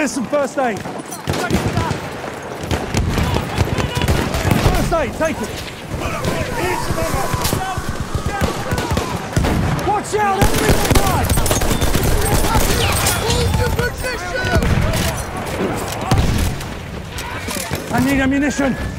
Here's some first aid. First aid, take it. Watch out, enemy nearby! Hold your position! I need ammunition.